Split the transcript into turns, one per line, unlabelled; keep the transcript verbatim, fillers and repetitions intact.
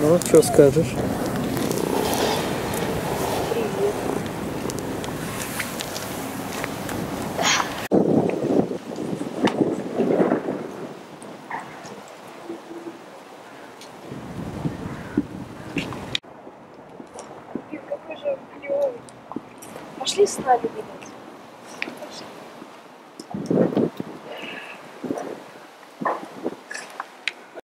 Ну, что скажешь?
Привет. Блин, какой же клёвый. Пошли с нами, ребят.